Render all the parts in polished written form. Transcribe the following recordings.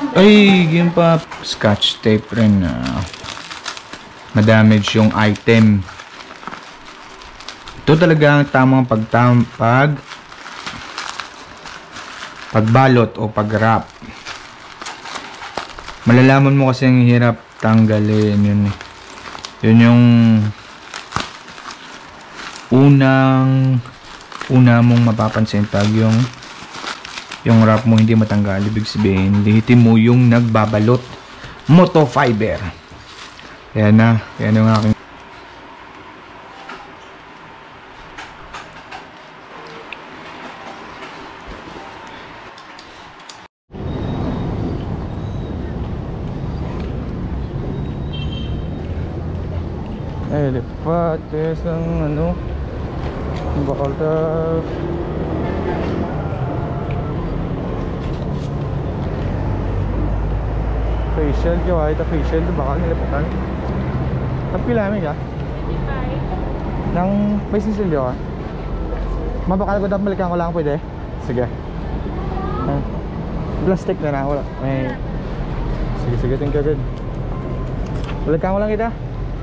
Ay, yun pa. Scotch tape rin. Madamage yung item. Ito talaga ang tamang pagbalot o pag-wrap. Malalaman mo kasi ang hirap tanggalin yun. Yun yung una mong mapapansin pag yung wrap mo hindi matanggal. Ibig sabihin, lihitin mo yung nagbabalot. Moto fiber. Yan na. Yan yung aking lipat ng ano bakal ta facial kaya ito facial bakal nilipatan tapilami ka ng business nilyo ka mabakal ko dapat balikan ko lang pwede sige plastic na wala may sige thank you good balikan ko lang kita.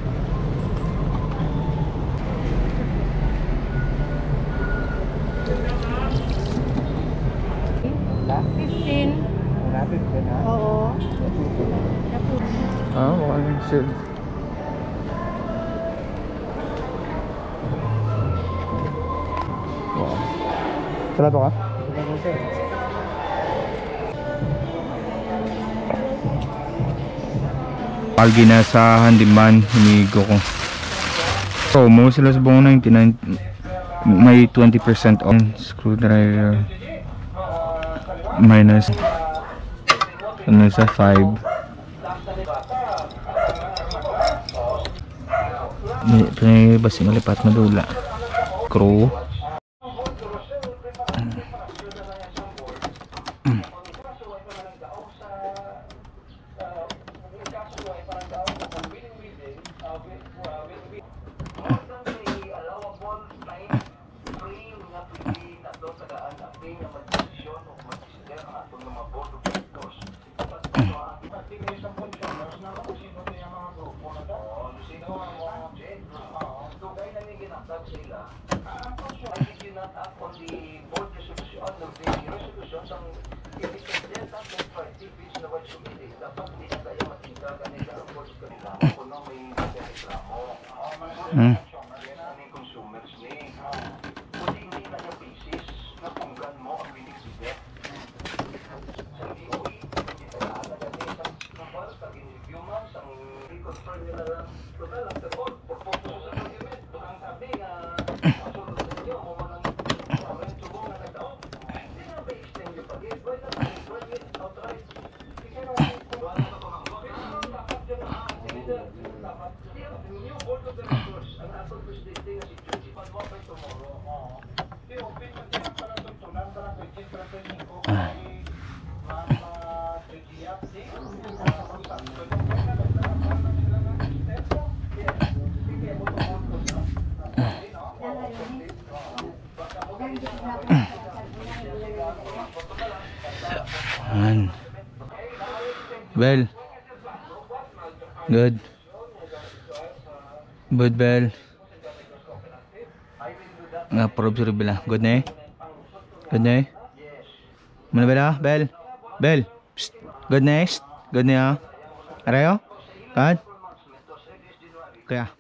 15. Rapid ka na? Oo. Mukhang shield. Wow. Sarado ka? Algi na sa handyman, hinigo ko. So, mo sila sa buong 99. May 20% on screwdriver. Minus ano sa 5 may basi malipat madula screw Bell. Good. Good, Bell. Nga-probe sa bila. Good na eh? Good na eh? Muna Bell ah? Bell? Bell? Psst. Good na eh? Good na ah? Arayo? Good? Kaya?